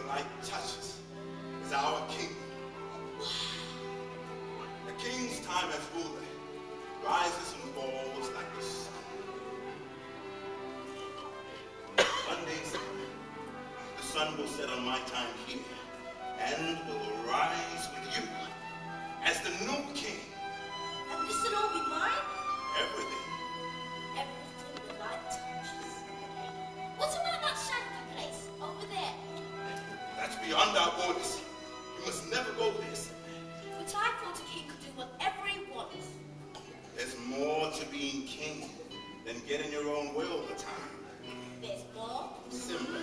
light touches is our king. The king's time as ruler rises and falls like the sun. One day, the sun will set on my time here and will rise with you as the new king. And this will all be mine? Everything. Everything the light touches. What about that shanty place over there? That's beyond our borders. You must never go there, sir. But I thought a king could do whatever he wants. There's more to being king than getting your own way all the time. There's more? Simba.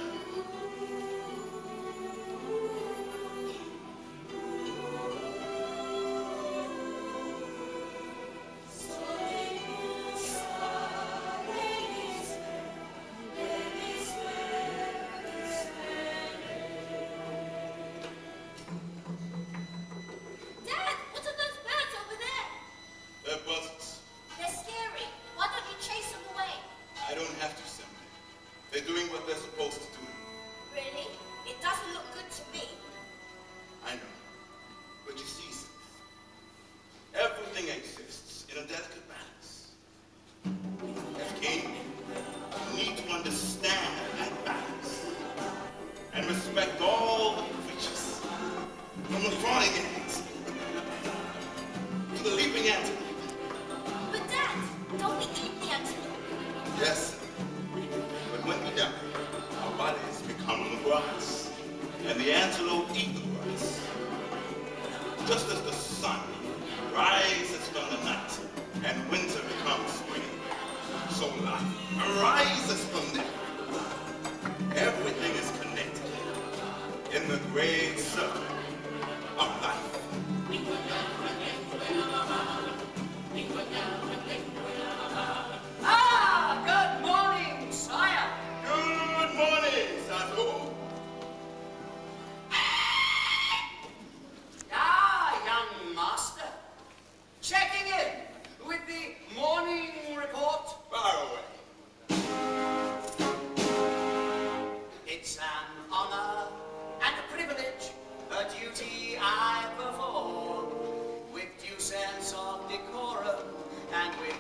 Dad, what are those birds over there? They're buzzards. They're scary. Why don't you chase them away? I don't have to, Simba. They're doing what they're supposed to do. Really? It doesn't look good to me. I know. But you see, Simba, everything exists in a delicate balance. As king, you need to understand that balance and respect all the creatures, from the flying ants to the leaping antelope. But Dad, don't we eat the antelope? Yes, sir. But when we die, our bodies become the grass, and the antelope eat the grass. Just as the sun rises from the night, and winter becomes spring, so life arises from there. Everything is connected in the great circle of life. Ah, good morning, sire. Good morning, Sato. Ah, young master. Checking in with the morning report. Far away. It's an honor and a privilege, a duty I perform with due sense of decorum and with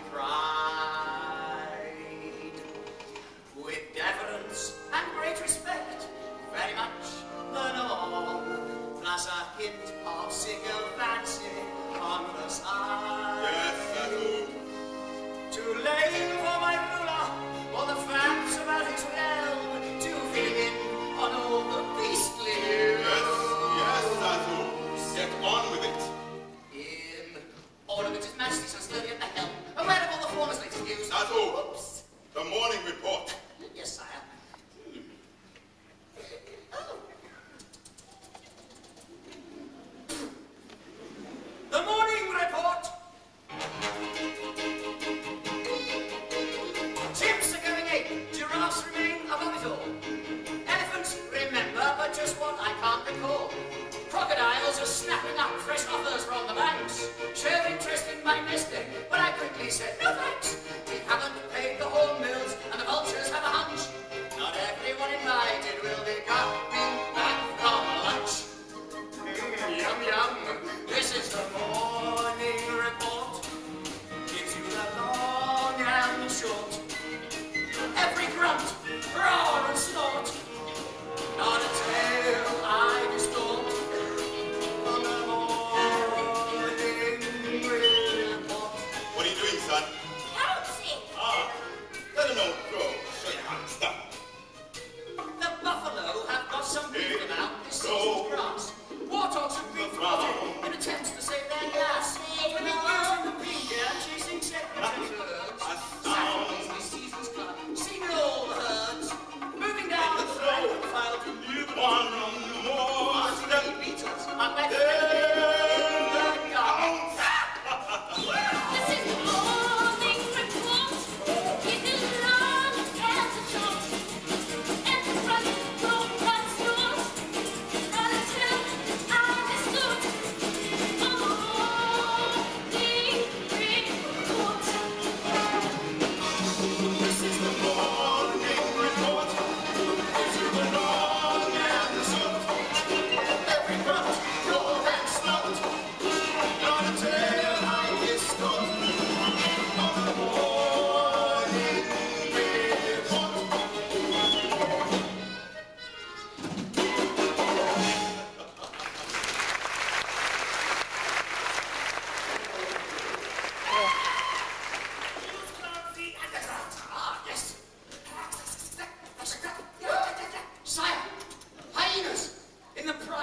pride, with deference and great respect, very much the norm, plus a hint of sycophancy on the side. Yes, Sato. To lay before my ruler all the facts about his realm, to fill in on all the beastly Yes, Sato. Get on with it. in order that his majesty shall sturdy at the helm, aware of all the former's latest views. Sato, Oops. the morning report. Yes, sire. Oh. The morning report.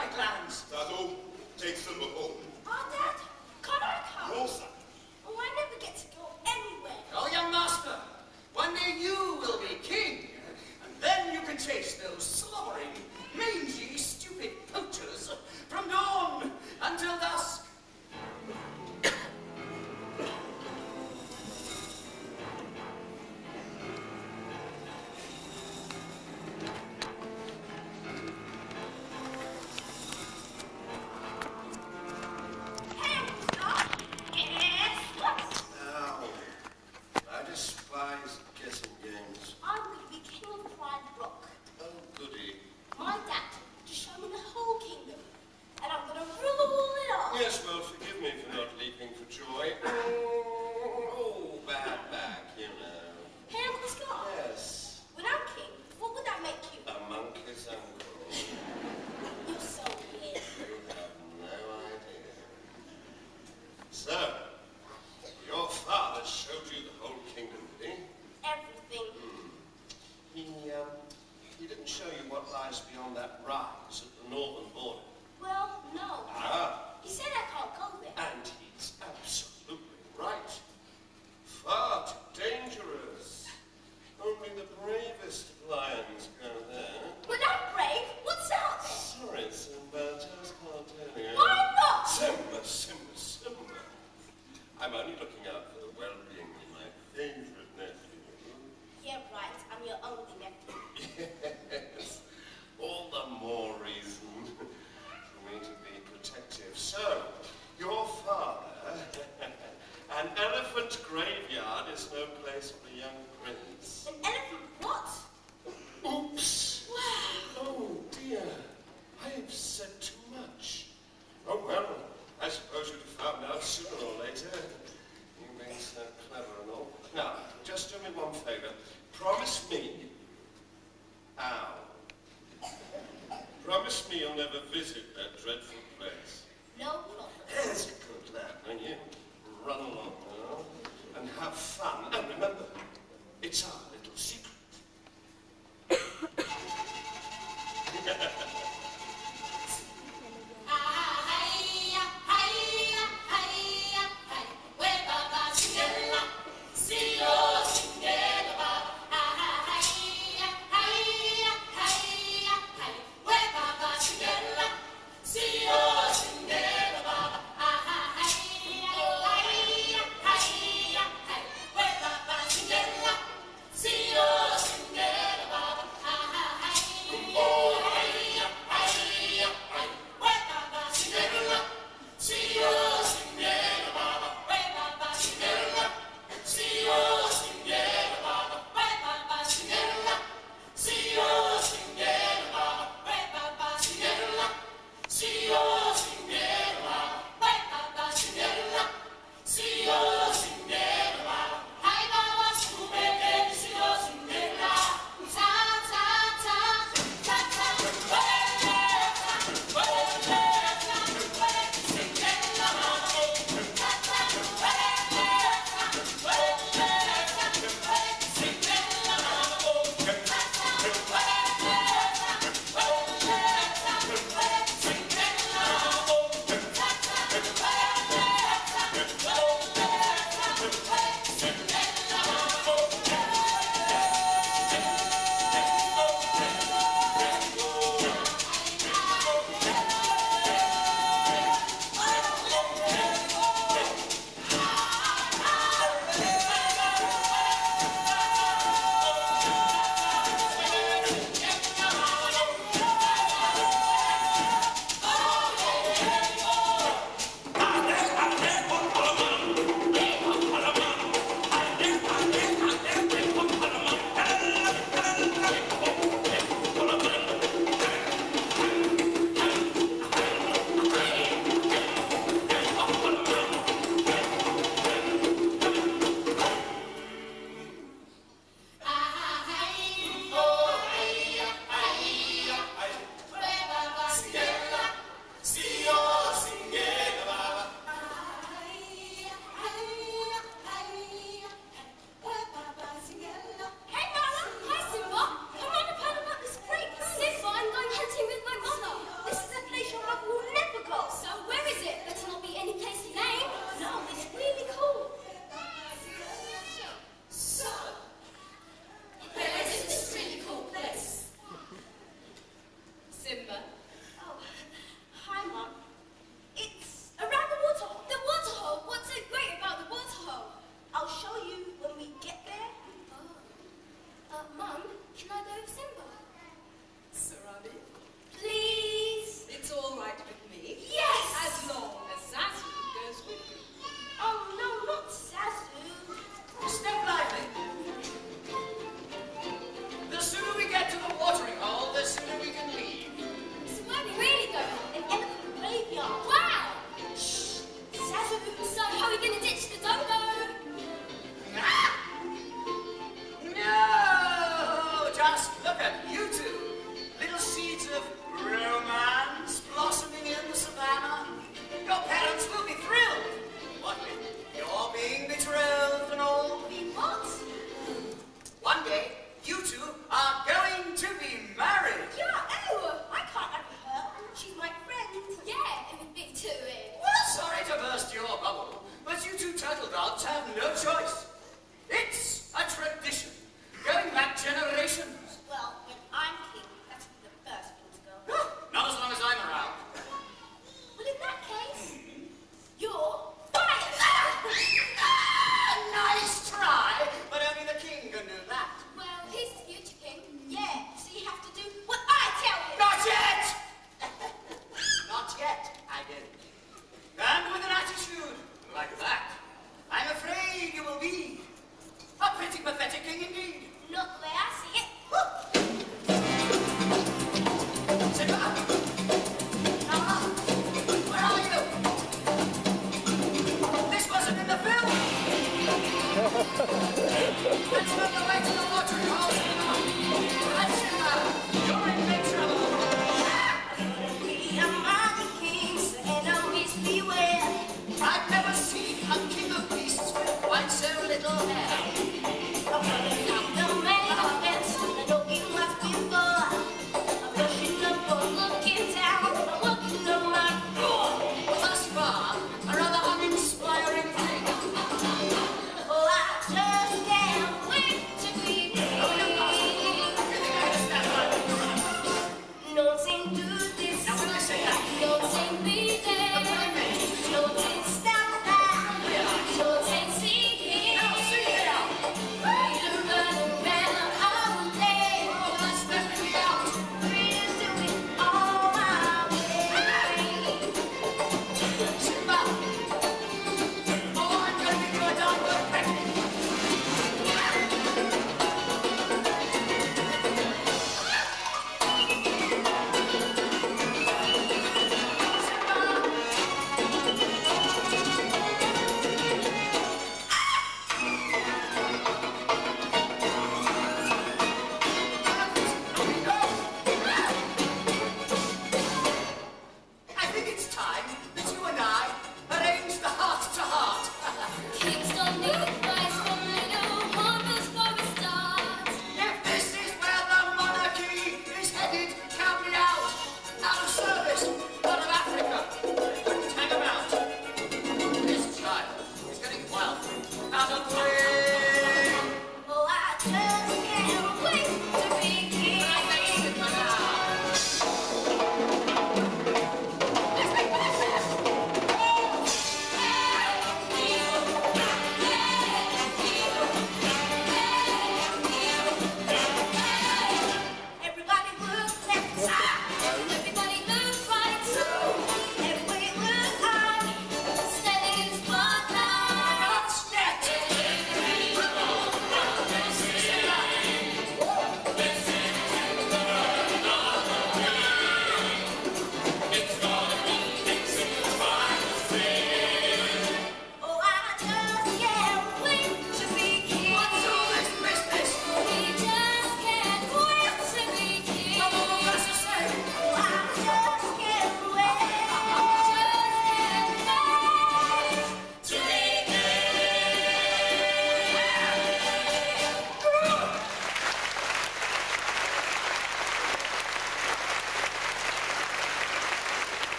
my glands. Tato, take Simba home. Oh, Dad, can't I come? No, son. Oh, I never get to go anywhere. Oh, young master, one day you will be king, and then you can chase those slobbering, mangy, stupid poachers from dawn until dusk. Hey, Uncle Star. Yes, what? Now, I despise guessing games. I'm going to be king of Pride Rock. Oh, goody. My dad just showed me the whole kingdom, and I'm going to rule it all. Yes, well, forgive me for not leaping for joy. Oh, bad back, you know. Hey, Uncle Scar. Yes, When I'm king, what would that make you? a monkey's uncle. You're so weird. You have no idea. So, your father showed you the whole kingdom, did he? Everything. He didn't show you what lies beyond that rise at the northern border. Well, no. Ah, He said I can't go there. and he's absolutely right. Far too dangerous. Only the bravest lions go there. But I'm brave. What's out there? Sorry, Simba, just can't tell you. Why not? Simba, Simba, Simba. I'm only looking out for the well-being of my favorite nephew. Yeah, right. I'm your only nephew. Yes, all the more reason for me to be protective. So, your father, an elephant graveyard is no place for a young prince. An elephant what? Oops! Wow. Oh dear, I have said too much. Oh well, I suppose you'd have found out sooner or later. You being so clever and all. Now, just do me one favor. Promise me. Ow. Promise me you'll never visit that dreadful place. No problem. There's a good lad, and you run along now and have fun. And remember, it's our little secret.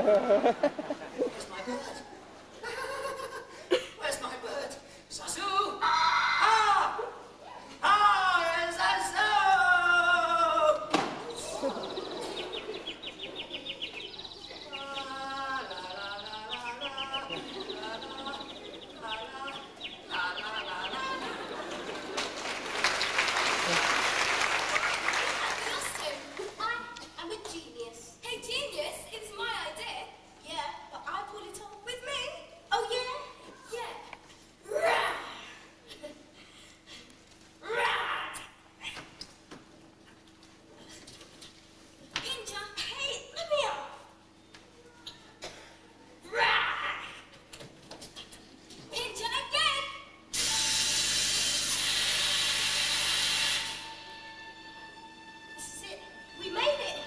Where's my bird? Where's my bird? Zazu! Ah! Ah, Zazu! I'm a genius. Hey, genius, it was my idea. Yeah, but I pulled it off with me. Oh, yeah? Yeah. Rah! Rah! Pinja, hey, let me up. Rah! Pinja again. This is it. We made it.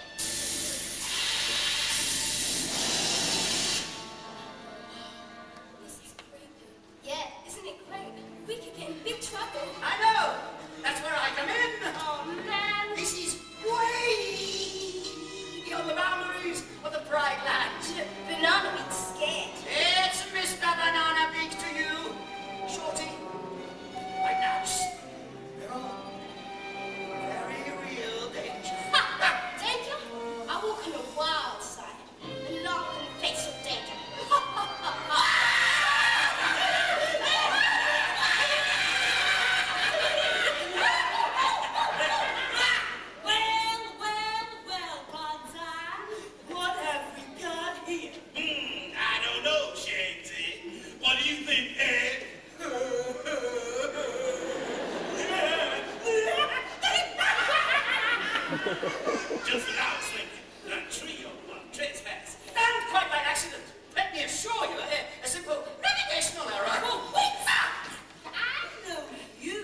This is creepy. Yeah, isn't it great? We could get in big trouble. I know! That's where I come in! Oh, man. This is way beyond the boundaries of the Pride Land. Banana Beat's scared. It's Mr. Banana Beak to you, Shorty. Right now, you're all very real danger. Danger? I walk on the wild side and laugh in the face of danger. Well, Bonsai, what have we got here? I don't know, Shaggy. What do you think, Ed? Just an outswing, a trio of trespass. And quite by accident. Let me assure you, a simple navigational error. Oh, wait! I know you.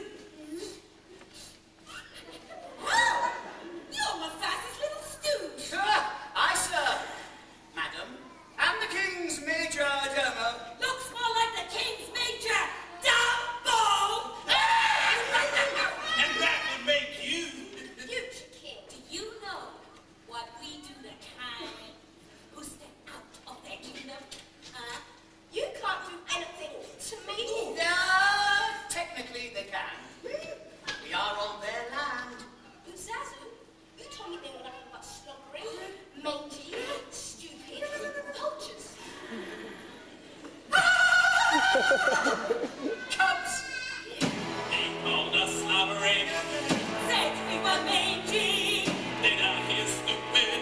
Oh, you're my fastest little stooge. Aye, sir. Madam, and the King's Major Domo. Looks more like the King's Major Dumbo. And that would make you. Future king. Do you know what we do to kind who step out of their kingdom? Huh? You can't do anything to me. Technically they can. We are on their land. Zazu, you told me they were nothing but slobbering, mangy, stupid vultures. Cubs! They called us slobbering. Said we were mangy. They not here stupid.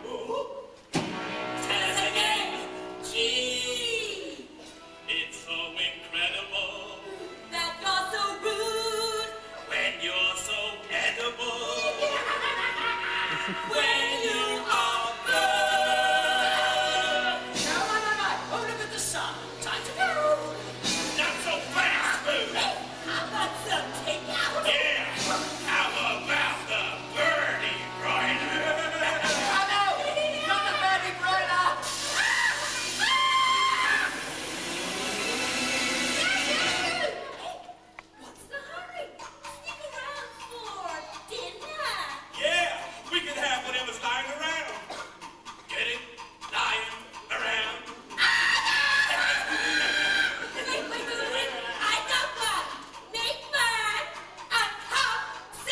Tell us again. Gee, It's so incredible that you're so rude. when you're so edible. When you are good. No. Oh, look at the sun. Time to go. Not so fast, boo. How about some takeout? Yeah. How about the birdie broiler? Oh, no! Not the birdie broiler! What's the hurry? Stick around for dinner. Yeah, we can have whatever's lying around. Get it? Lying around. Wait. I got one. Make mine a cup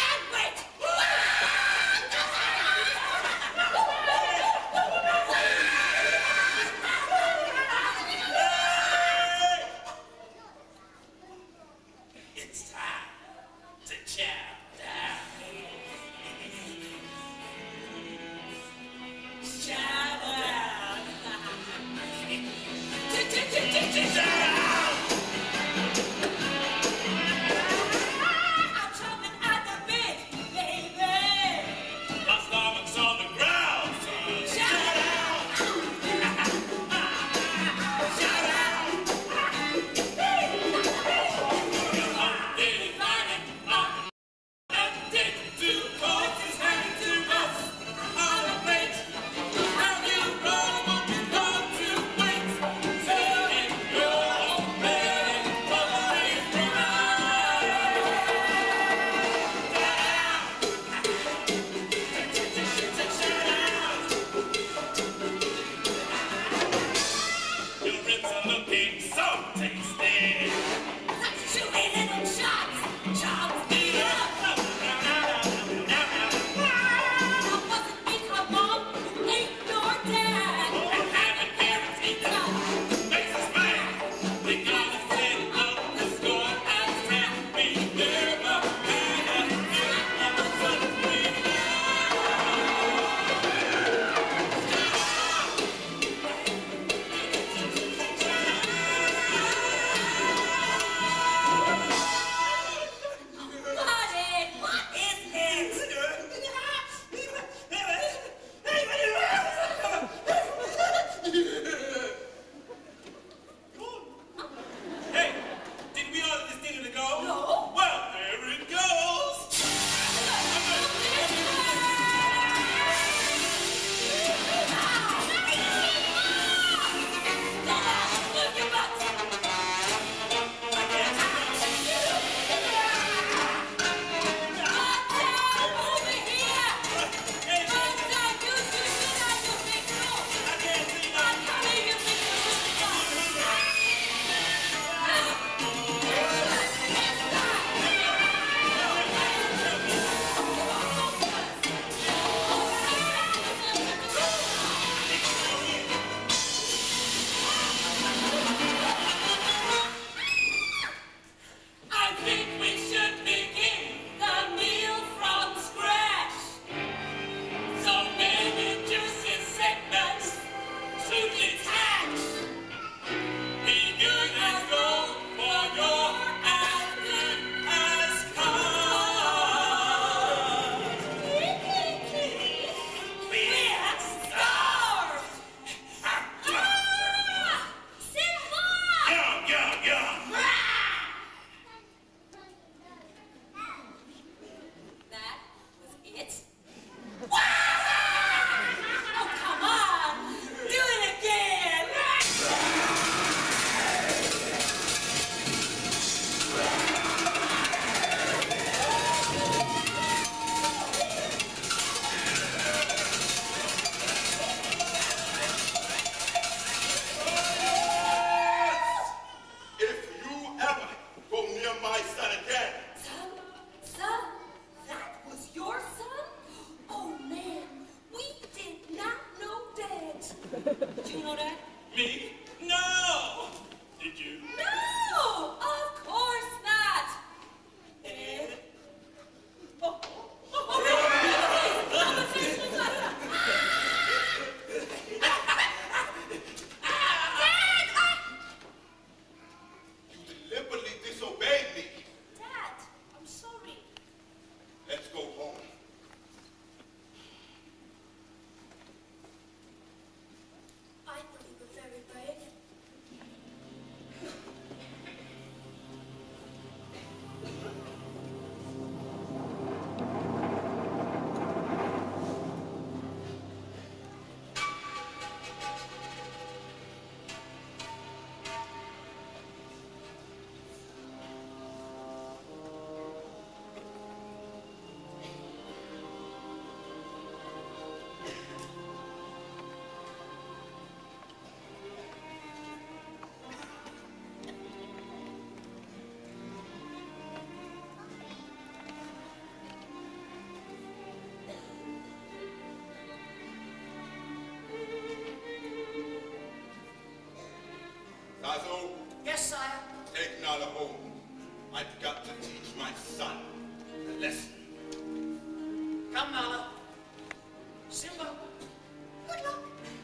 lesson. Come, Nala. Simba, good luck.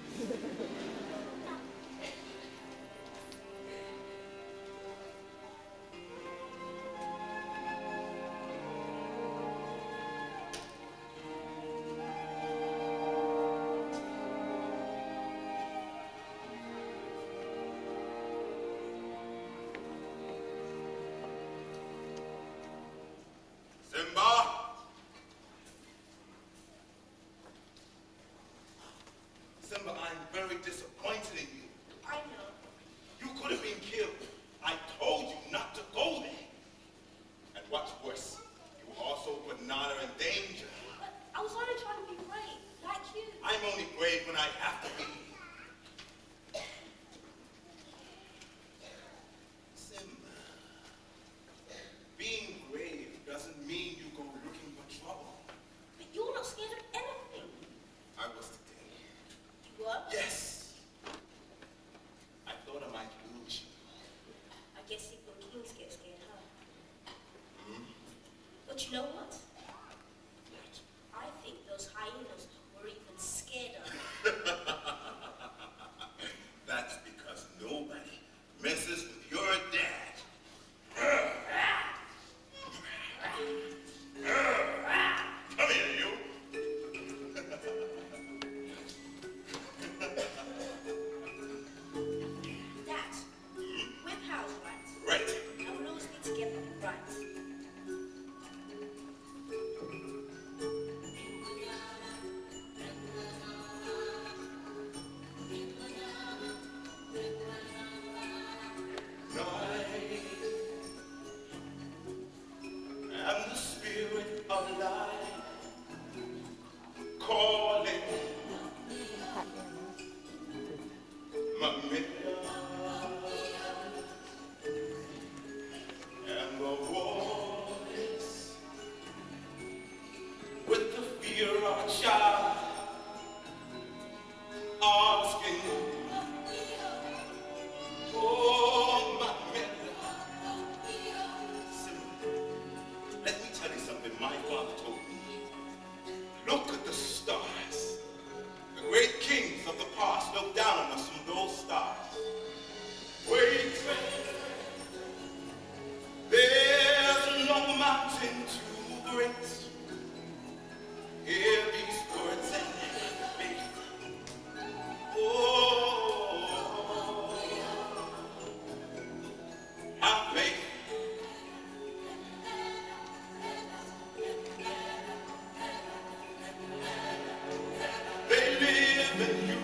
Simba! Simba, I'm very disappointed in you. I know. You could have been killed. I told you not to go there. And what's worse, you also put Nala in danger. But I was only trying to be brave, like you. I'm only brave when I have to be. Simba, being brave doesn't mean you go looking for trouble. But you're not scared of anything. I was today. You were? Yes. I thought I might lose you. I guess even kings get scared, huh? Hmm? But you know what? I think those hyenas were even scared of me. That's because nobody messes with your dad. Come here, you. Dad, we're pals, right? Right. And we'll always be together, right? And the spirit of life calling Mamilla. And the voice with the fear of a child asking, oh, Mamilla. Let me tell you something my father told me. Look at the stars. The great kings of the past look down on us from those stars. Wait, there's no mountain too great. Hear these words and have faith. Oh, have faith. They live in you.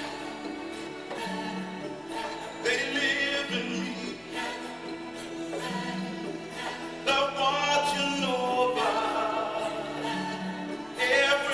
They live in me. They're watching over every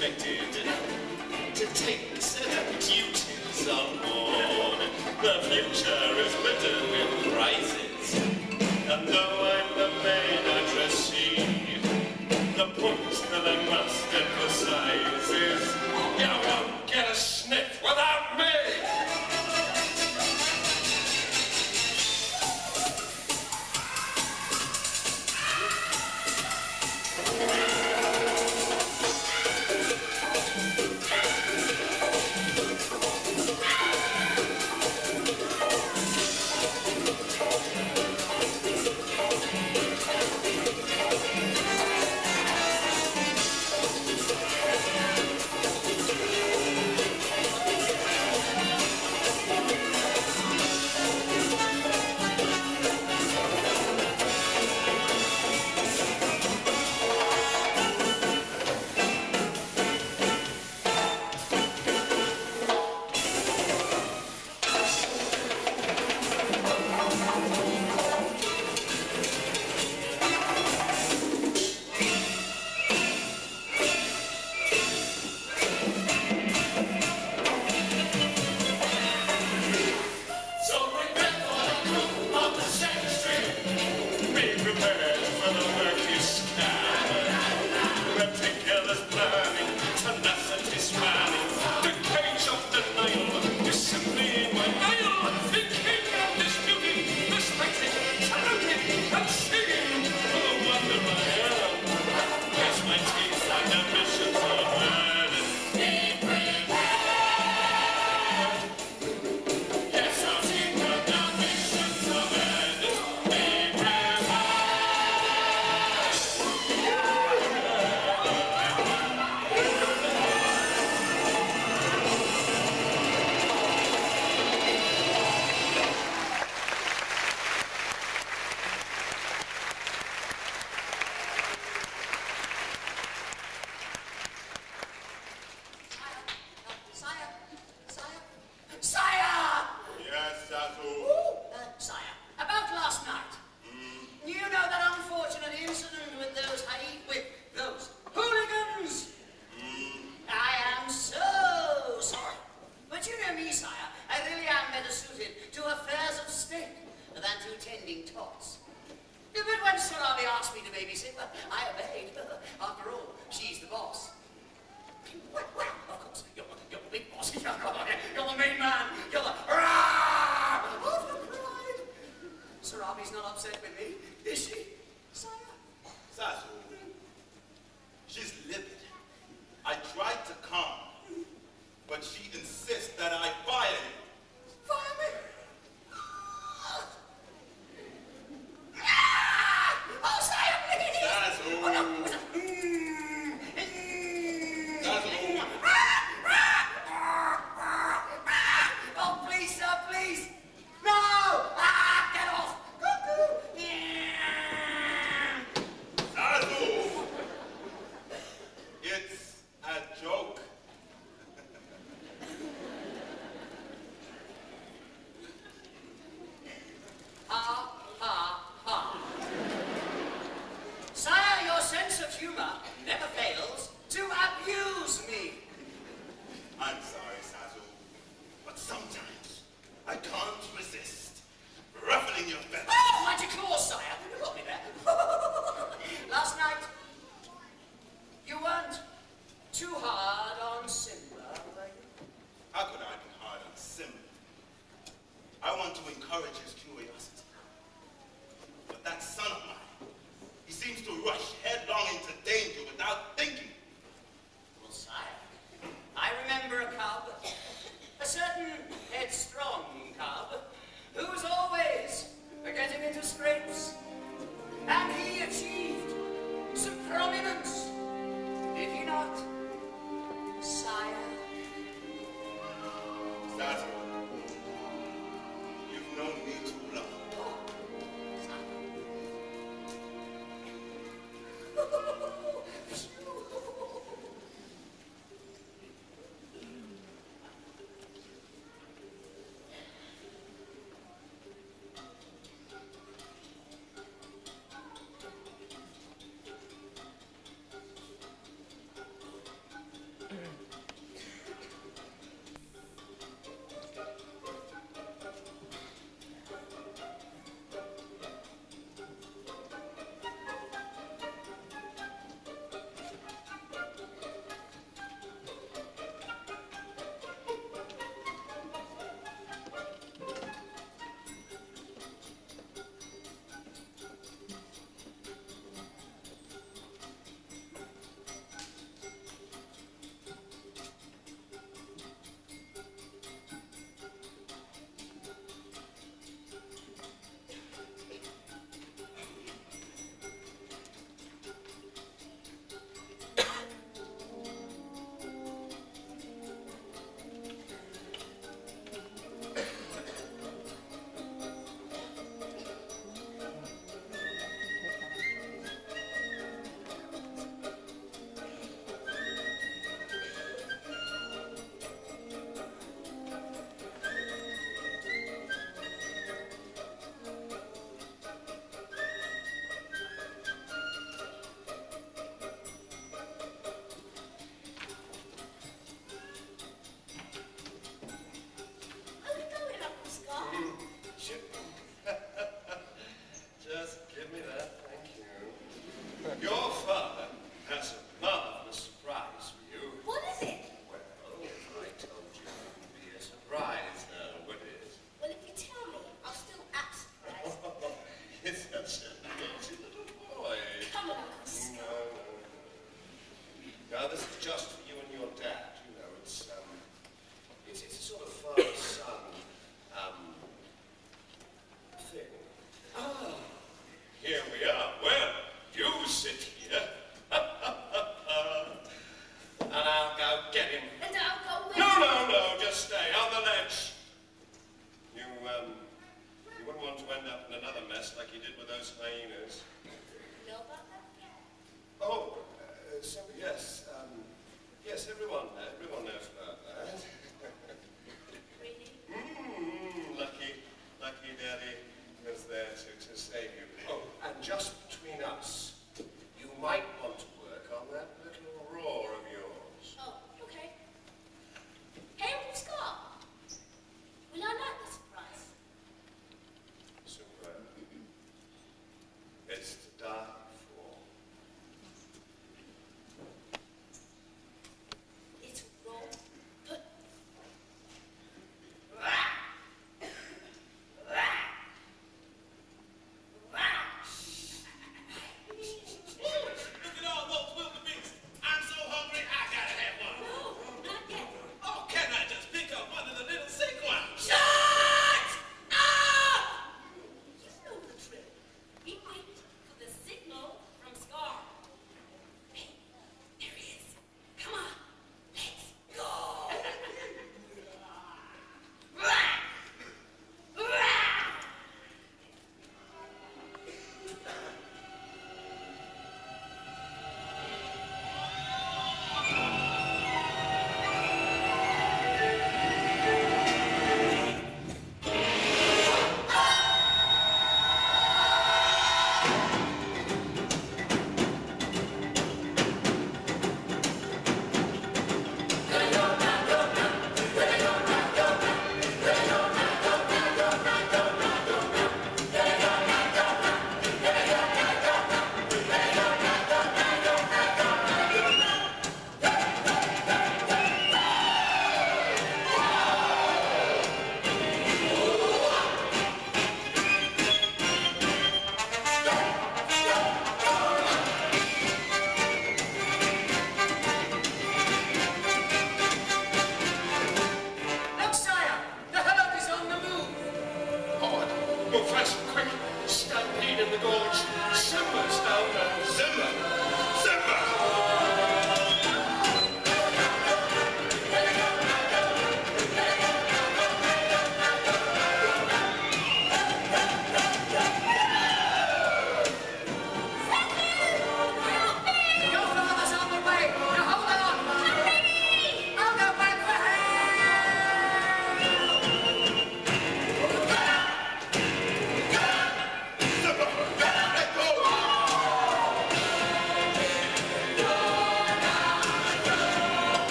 expected to take certain duties on board. The future is written in prizes, and though I'm the main addressee, the point that I must emphasize is you won't get a sniff without me. You've known me too long. those hyenas. Know about that? Yeah. Oh, so yes, yes, everyone knows about that. Really? Lucky Daddy was there to save you. Oh, and just between us, you might want to work on that little roar of yours. Oh, okay. Hey, Uncle Scott. Will I like the surprise? Superb. It's to die for. It's raw, but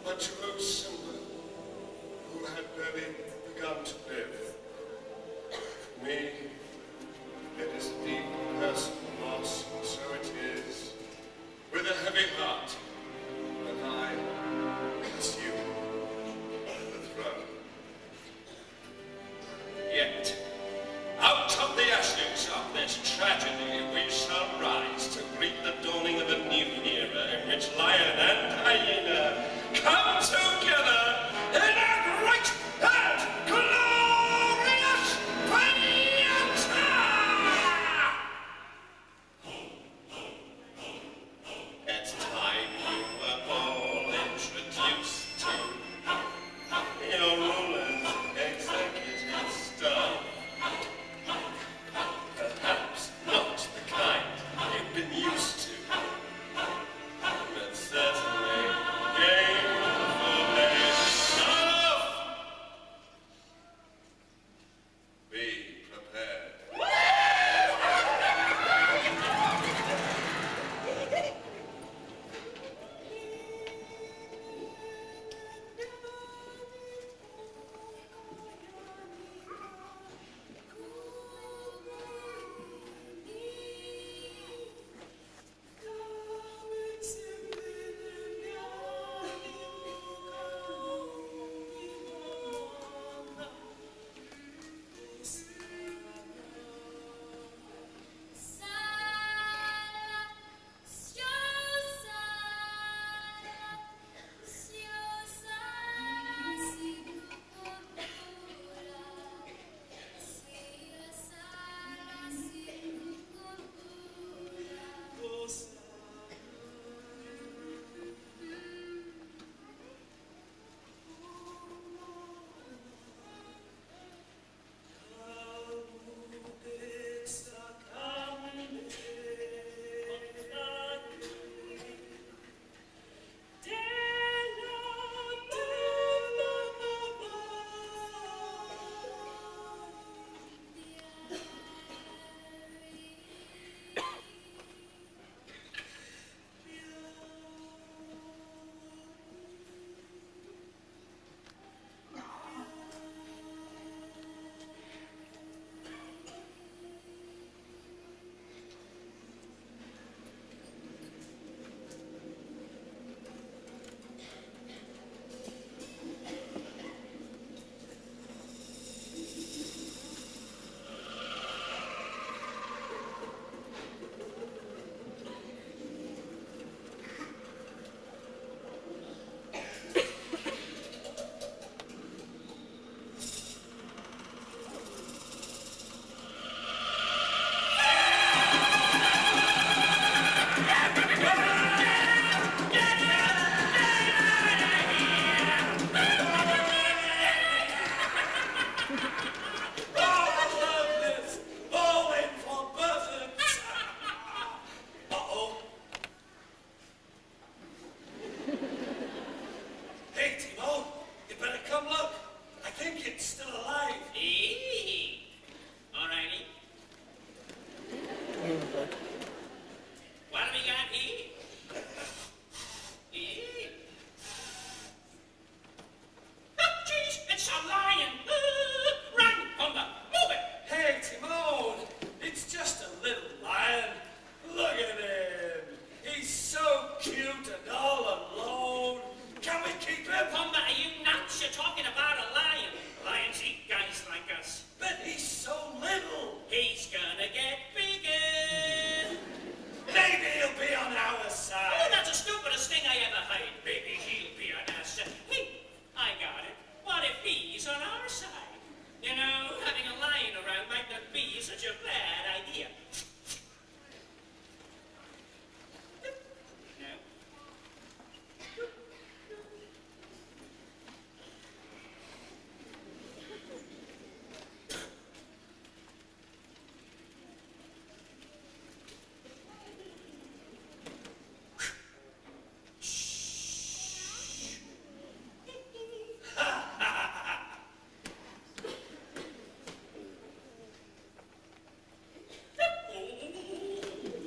a true symbol who had barely begun to live. For me, it is a deep personal loss, and so it is. With a heavy heart, and I pursue the throne. Yet, out of the ashes of this tragedy, we shall rise to greet the dawning of a new era in which lion and hyena come together in a great and glorious banter! It's time you were all introduced to your rulers, executive staff. Perhaps not the kind you've been used to, but certainly game for enough. Be prepared.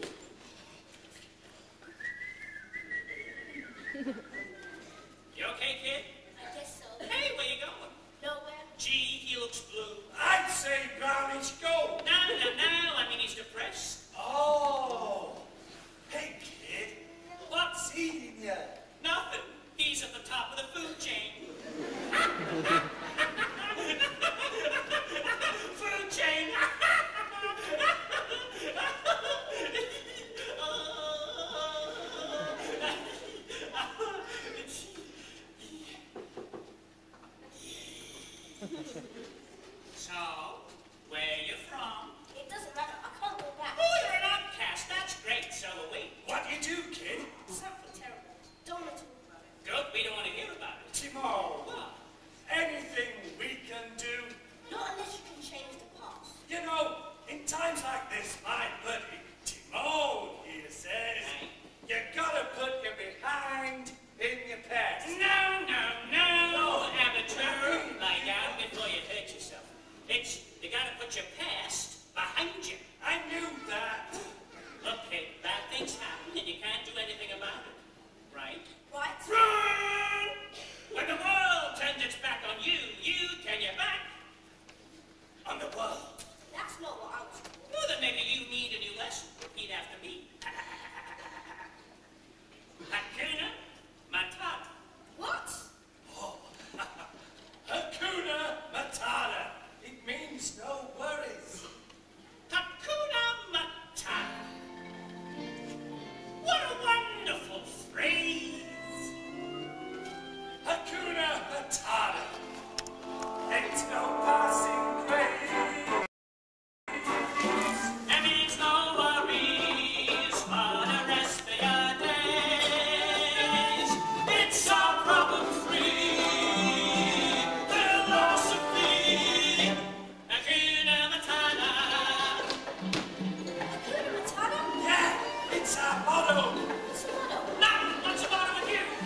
You okay,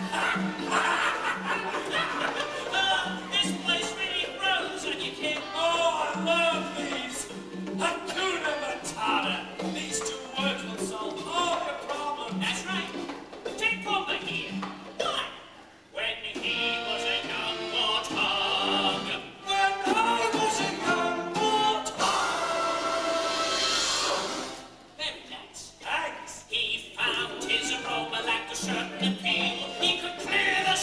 This place really grows on you, kid. Oh, I love these. Hakuna Matata. These two words will solve all your problems. That's right. Take Pumba here. What? When he was a young warthog. When I was a young warthog. Very nice. Thanks. He found his aroma lacked a certain appeal. He could clear the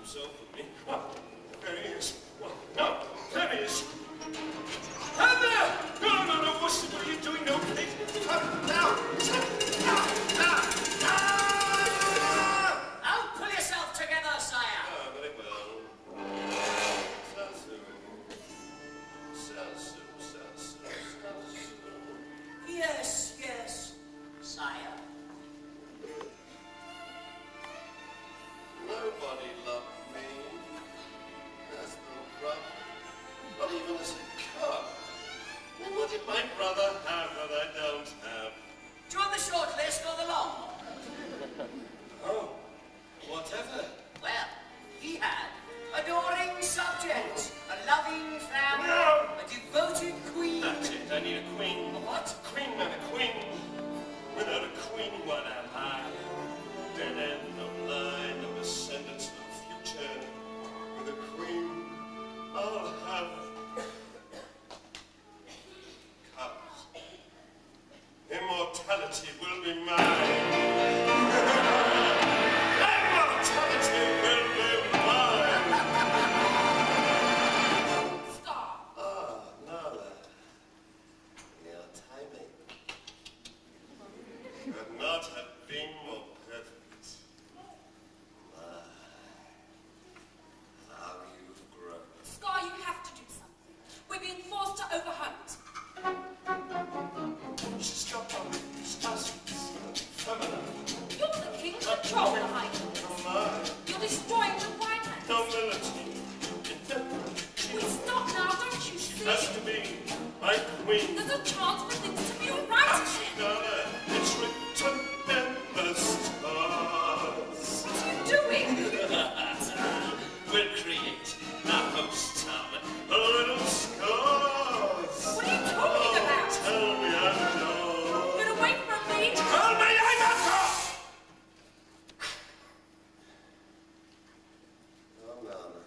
himself from me. Oh, there he is. Oh, no, there he is. Stand there! No, no, no, what are you doing? No, please. Now! Now pull yourself together, sire. Ah, very well. So soon. So soon, so soon, so soon. Yes, yes, sire. Nobody loved me. That's the rub. Not even as a cub. And what did my brother have that I don't have? Do you want the short list or the long? Oh, whatever. Well, he had adoring subjects, a loving family, No. a devoted queen. That's it. I need a queen. A what? A queen and a queen. Without a queen, what am I? Dead end of line of ascendants of the future. With a queen, I'll have cubs. Immortality will be mine. Immortality will be mine. Scar. Ah, Nala. Your timing could not have been more perfect. My, how you've grown. Scar, you have to do something. We're being forced to overhunt. She's dropped on me. She's feminine. You're the king. Control the Highlands. My You're destroying the Winelands. nobility. We stop now, don't you see? Has to be my queen. There's a chance for things to be alright again. Nala, it's written in the stars. What are you doing? We'll create a host town, a little scars. What are you talking about? Tell me I know. Get away from me. Tell me I know. Oh, Nana.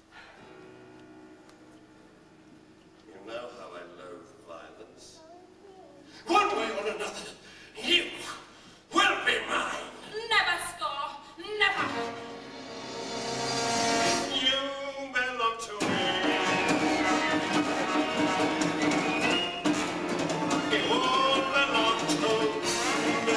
You know how I loathe violence. One way or another, you will be mine. Never, Scar. Never. You belong to me. You all belong to me.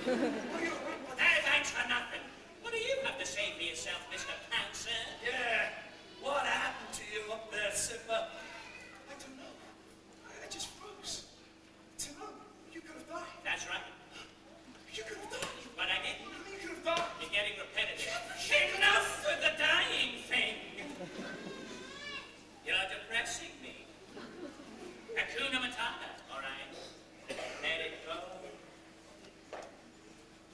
Thanks for nothing. What do you have to say for yourself, Mr. Pouncer? Yeah, what happened to you up there, Simba? I don't know. I just froze. Timon, you could have died. That's right. You could have died. But I didn't. You could have died. You're getting repetitive. Enough with the dying thing. You're depressing me. Hakuna Matata, all right? Let it go.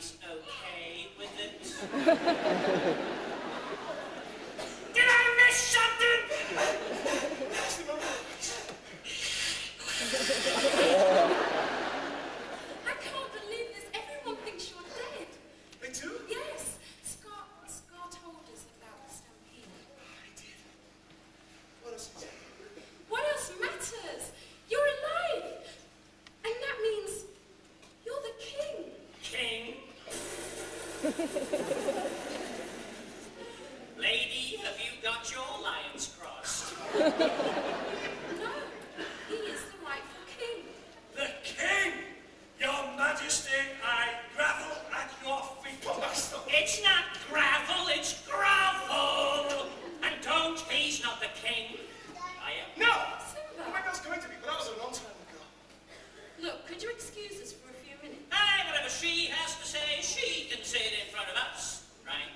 lions okay with it? Did I miss something? I can't believe this. Everyone thinks you're dead. They do? Yes. Scar told us about the stampede. I did. What else is it? What else matters? You're alive. And that means you're the king. King? Lady, have you got your lions crossed? No, he is the rightful king. The king! Your Majesty, I gravel at your feet. It's not gravel, it's grovel! And don't, he's not the king. I am. No! Simba. Oh, maybe I was going to be, but that was a long time ago. Look, could you excuse us for a few minutes? Aye, whatever she has to say, she can say it in front of us, right?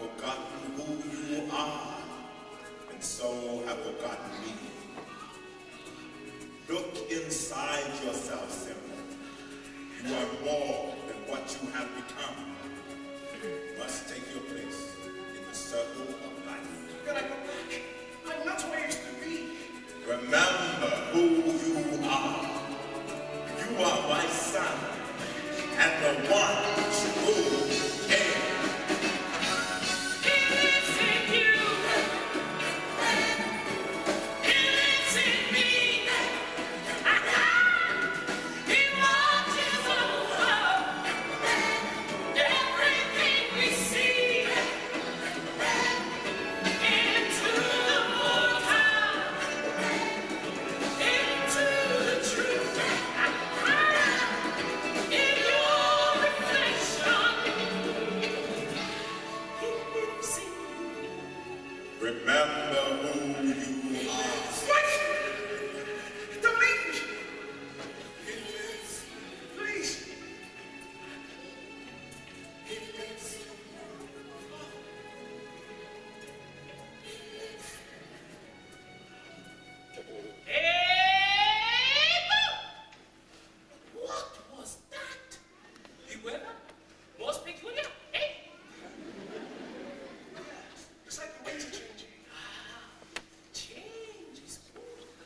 forgotten who you are, and so have forgotten me. Look inside yourself, Simba. You are more than what you have become. You must take your place in the circle of life. Can I go back? I'm not who I used to be. Remember who you are. You are my son, and the one who came. Remember who you are. What? Don't leave me. Please. What was that? Whoever? Most peculiar, eh? It's like the winds are changing. Change is good.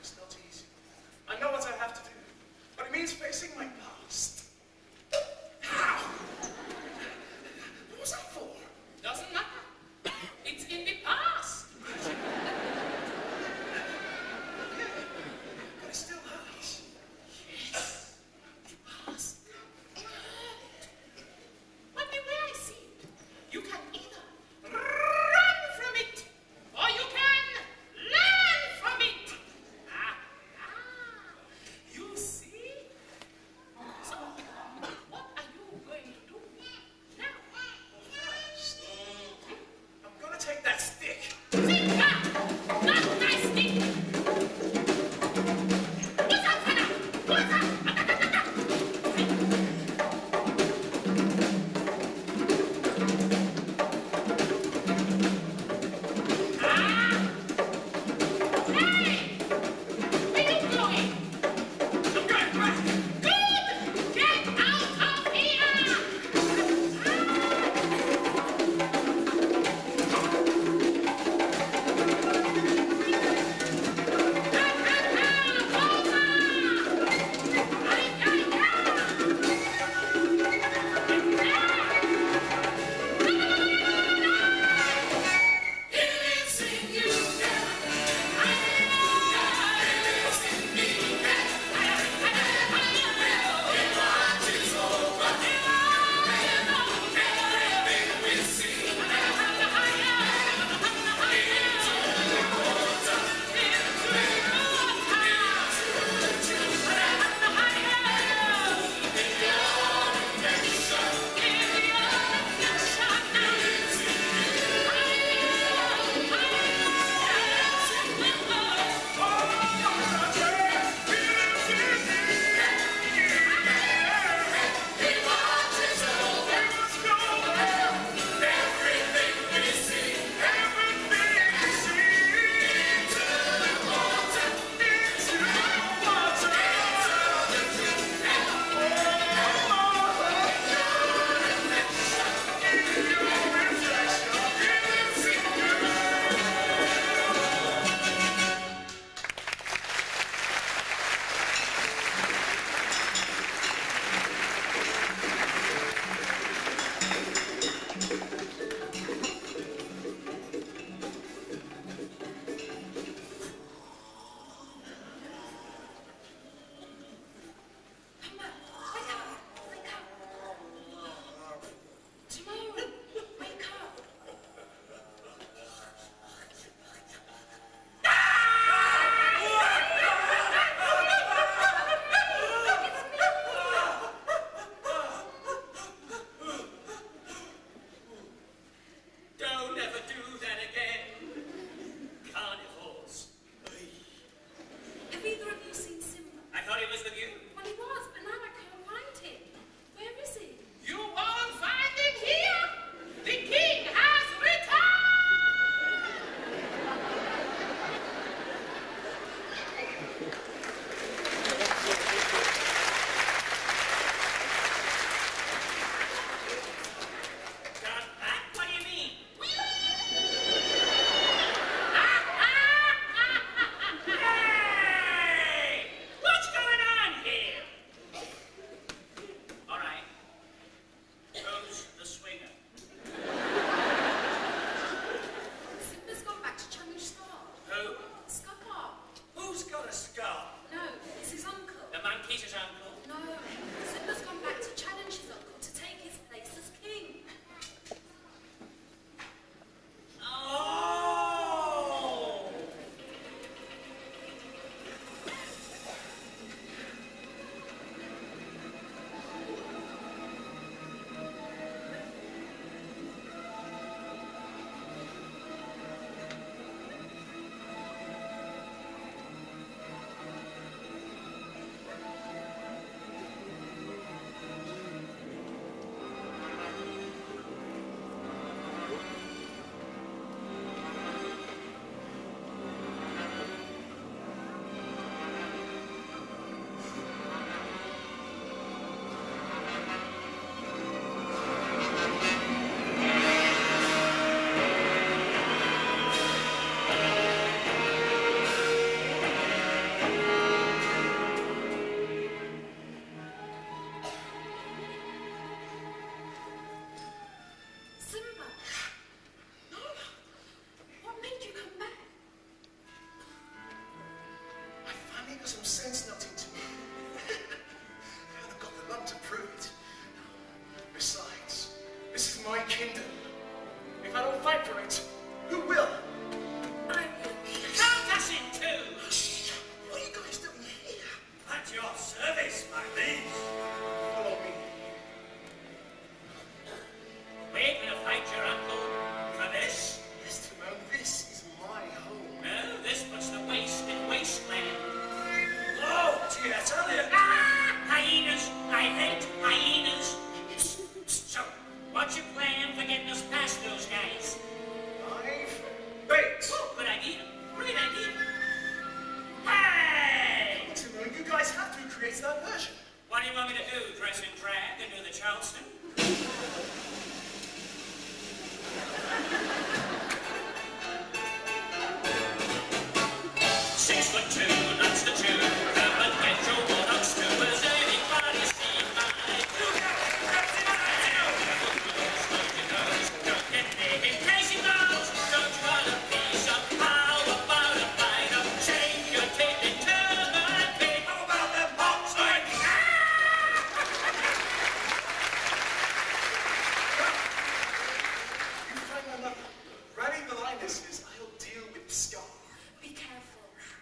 highnesses, I'll deal with Scar. Be careful.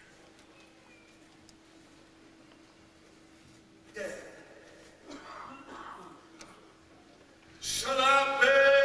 There. Shut up,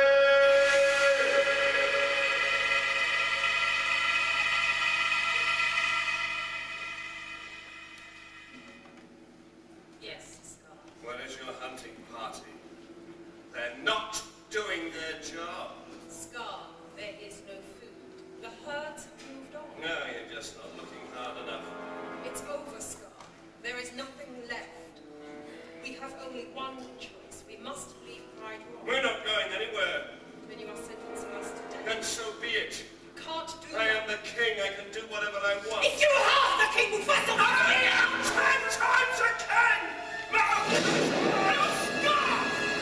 Yes, Scar. Where is your hunting party? They're not doing their job. Scar, there is no food. The herds have moved on. No, you're just not looking hard enough. It's over, Scar. There is nothing left. We have only one choice. We must leave Pride Rock. We're not going anywhere. Then you are sentencing us to death. And so be it. You can't do I that. am the king. I can do whatever I want. If you were half the king, Mufasa, I am 10 times a king! No! Scar!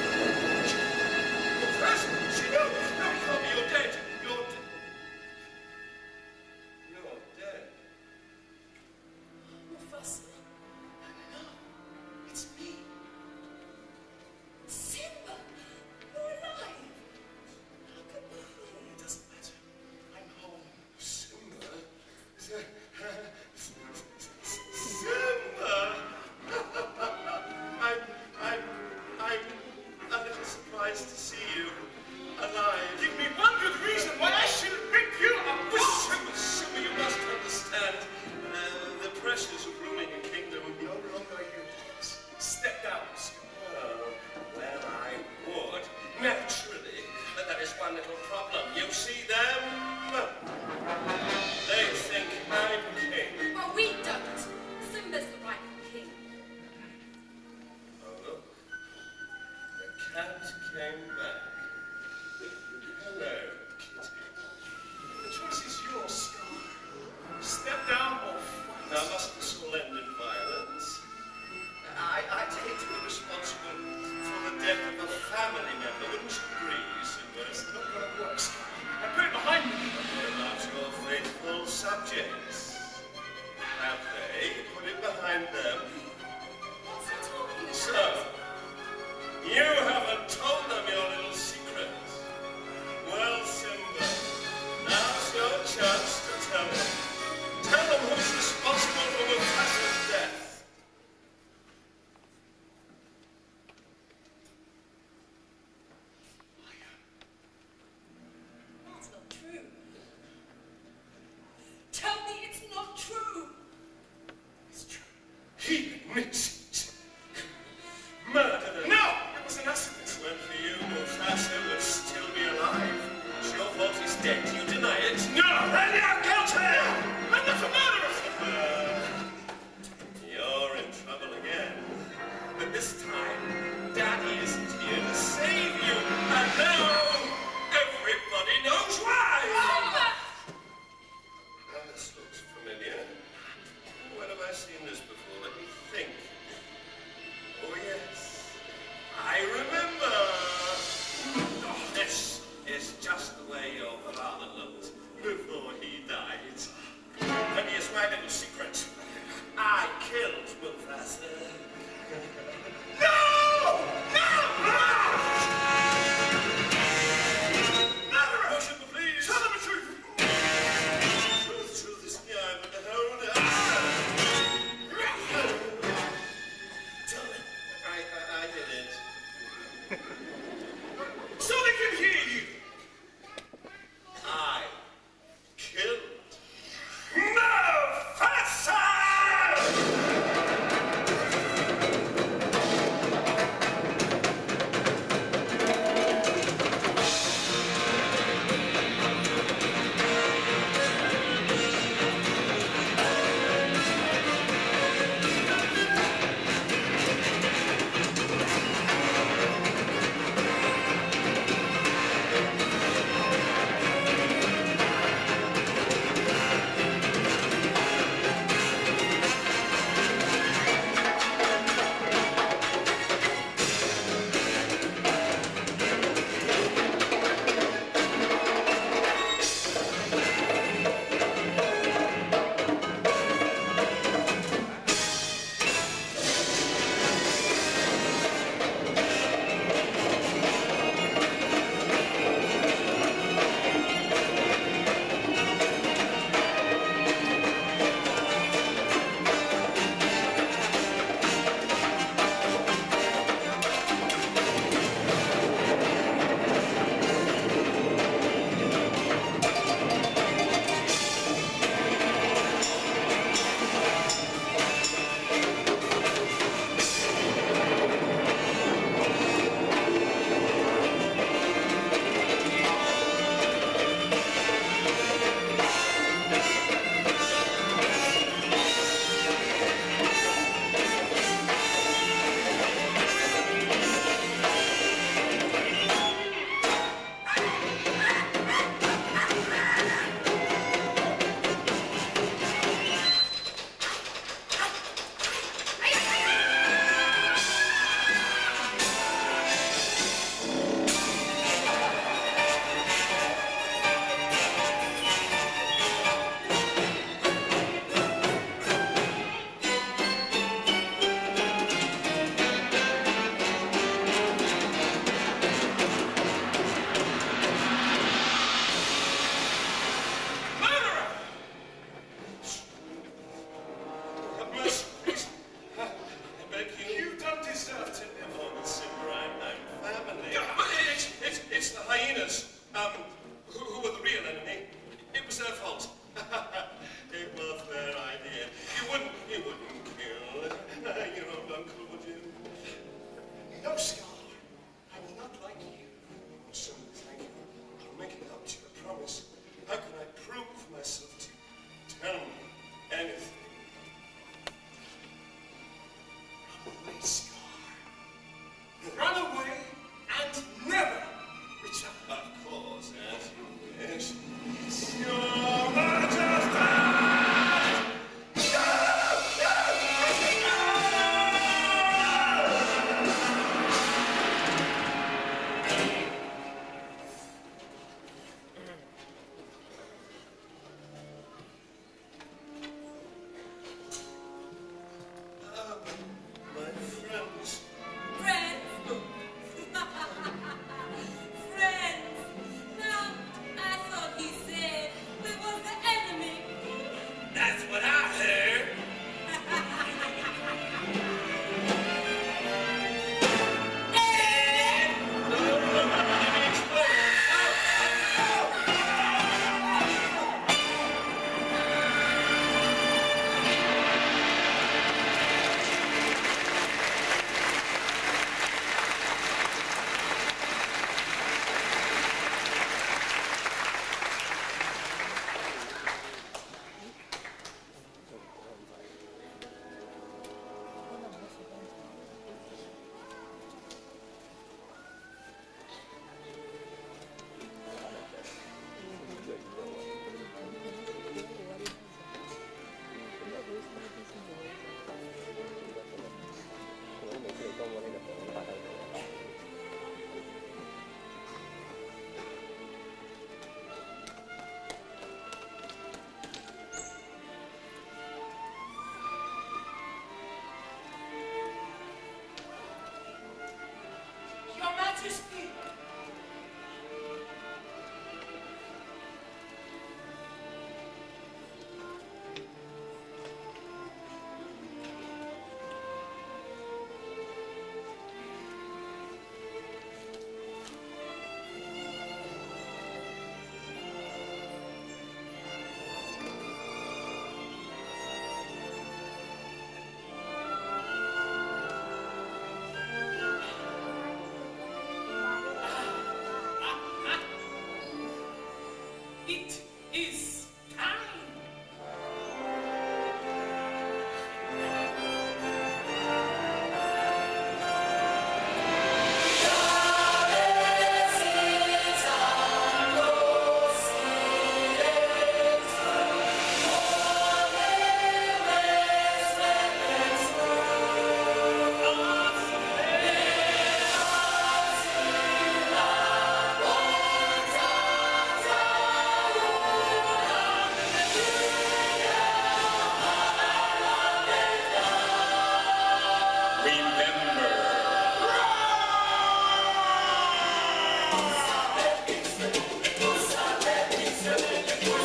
No, call me. You're dead. You're dead. You're dead. Mufasa. No, it's me. Simba, you're alive. How can you be? It doesn't matter. I'm home. Simba? Simba! I'm a little surprised to see you alive. Give me one good reason why I should rip you apart! Simba, you must understand the pressures of ruling a kingdom. No longer yours. Step down, Scar. Oh, well, I would. Naturally. But there is one little problem. You see them? They think I'm king. Well, we don't. Simba's the rightful king. Oh, look. The cat came back. Hello, kitty. The choice is yours, Scar. Step down or fight. Now, must this all end in violence? I take to be responsible for the death of a family member. Wouldn't you agree, Simba? It's not gonna work, Scar. I put it behind me. What about your faithful subjects? Have they put it behind them? What's he talking about? So, you haven't told them your little secret. Well, Simba, now's your chance to tell them. Tell them who's responsible for Mufasa's death. That's not true. Tell me it's not true. It's true. He admits it. Murder them. No! It was an accident. When for you, Mufasa would still be alive. It's your fault he's dead. You deny it? No! Then you're guilty! I'm not a murderer! You're in trouble again. But this time, Daddy isn't here to save you. And now, everybody knows why! Now, this looks familiar. Where have I seen this before? Let me think. Oh, yes. I remember. Oh, this is just the way your father looked before he died.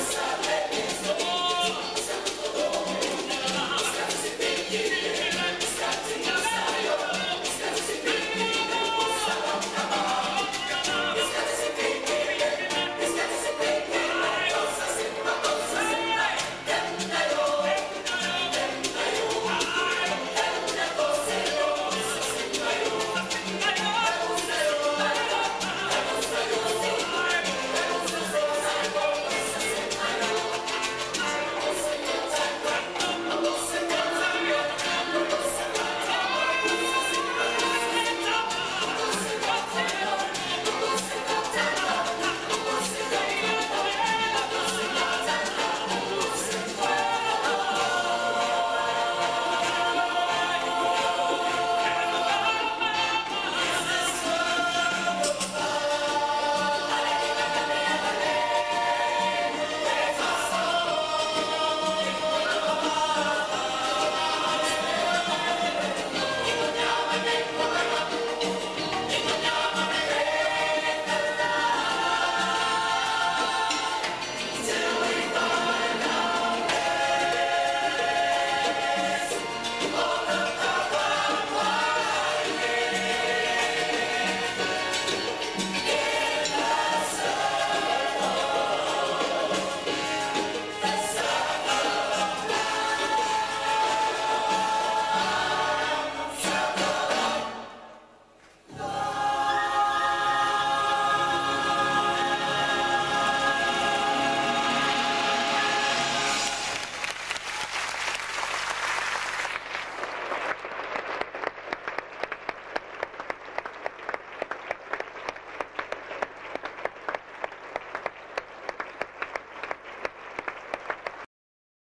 Yes,